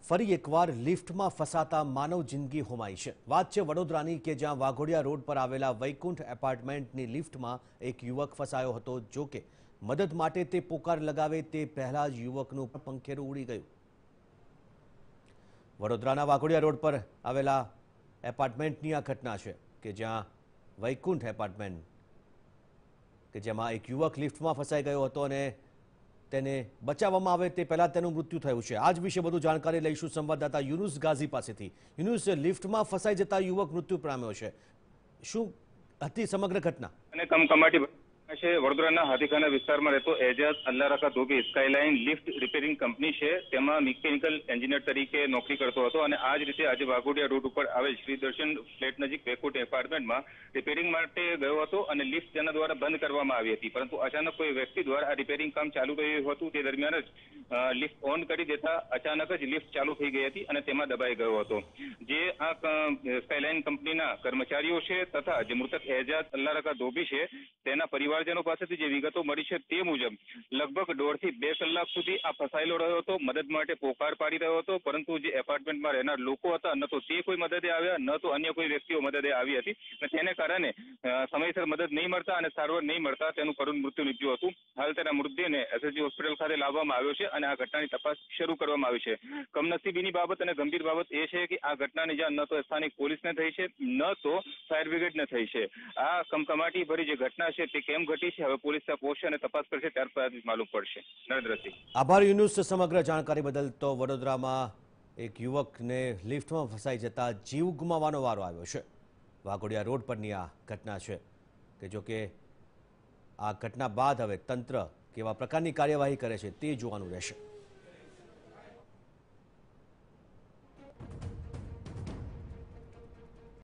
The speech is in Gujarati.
ફરી એકવાર લિફ્ટમાં ફસાતા માનવ જિંદગી હોમાઈ છે। વાત છે વડોદરાની કે જ્યાં વાઘોડિયા રોડ પર આવેલા વૈકુંઠ એપાર્ટમેન્ટની લિફ્ટમાં એક યુવક ફસાયો હતો। જો કે મદદ માટે તે પોકાર લગાવે તે પહેલા જ યુવકનું પંખેરું ઉડી ગયું। વડોદરાના વાઘોડિયા રોડ પર આવેલા એપાર્ટમેન્ટની આ ઘટના છે કે જ્યાં વૈકુંઠ એપાર્ટમેન્ટ કે જેમાં એક યુવક લિફ્ટમાં ફસાઈ ગયો હતો અને તેને બચાવવામાં આવે તે પહેલા તેનું મૃત્યુ થયું છે। આજ વિશે વધુ જાણકારી લઈશું સંવાદદાતા યુનુસ ગાઝી પાસેથી। યુનુસ, લિફ્ટમાં ફસાઈ જતા યુવક મૃત્યુ પામ્યો છે, શું હતી સમગ્ર ઘટના? અને કમકમાટી છે વડોદરાના હાથીખાના વિસ્તારમાં રહેતો Ejaz Allarakha Dhobi skyline lift repairing company છે તેમાં મિકેનિકલ એન્જિનિયર તરીકે નોકરી કરતો હતો અને આ જ રીતે આજે વાઘોડિયા રોડ ઉપર આવેલ શ્રી દર્શન ફ્લેટ નજીક વૈકુંઠ એપાર્ટમેન્ટમાં રિપેરિંગ માટે ગયો હતો અને લિફ્ટ તેના દ્વારા બંધ કરવામાં આવી હતી, પરંતુ અચાનક કોઈ વ્યક્તિ દ્વારા આ રિપેરિંગ કામ ચાલુ રહ્યું હતું તે દરમિયાન જ લિફ્ટ ઓન કરી દેતા અચાનક જ લિફ્ટ ચાલુ થઈ ગઈ હતી અને તેમાં દબાઈ ગયો હતો। જે આ સ્કાયલાઇન કંપનીના કર્મચારીઓ છે તથા જે મૃતક એજાઝ અલ્લારકા ધોબી છે તેના પરિવારજનો પાસેથી જે વિગતો મળી છે તે મુજબ લગભગ 1.5 થી 2 કલાક સુધી આ ફસાયેલો રહ્યો હતો, મદદ માટે પોકાર પાડી રહ્યો હતો, પરંતુ જે એપાર્ટમેન્ટમાં રહેનાર લોકો હતા ન તો તે કોઈ મદદે આવ્યા ન તો અન્ય કોઈ વ્યક્તિઓ મદદે આવી હતી અને તેને કારણે સમયસર મદદ નહીં મળતા અને સારવાર નહીં મળતા તેનું કરુણ મૃત્યુ નીપજ્યું હતું। હાલ તેના મૃતદેહને એસએસજી હોસ્પિટલ ખાતે લાવવામાં આવ્યો છે અને આ ઘટનાની તપાસ શરૂ કરવામાં આવી છે। કમનસીબીની બાબત અને ગંભીર બાબત એ છે કે આ ઘટનાની જાણ ન તો સ્થાનિક પોલીસને થઈ છે ન તો ફાયર બ્રિગેડને થઈ છે। આ કમકમાટી ભરી જે ઘટના છે તે કેમ ઘટી છે હવે પોલીસ ત્યાં પહોંચશે અને તપાસ કરશે, ત્યારબાદ માલુમ પડશે। નરેન્દ્રસિંહ, આભાર યુનુસ સમગ્ર જાણકારી બદલ। તો વડોદરામાં એક યુવકને લિફ્ટમાં ફસાઈ જતા જીવ ગુમાવવાનો વારો આવ્યો છે। વાઘોડિયા રોડ પરની આ ઘટના છે કે જો કે આ ઘટના બાદ હવે તંત્ર કેવા પ્રકારની કાર્યવાહી કરે છે તે જોવાનું રહેશે।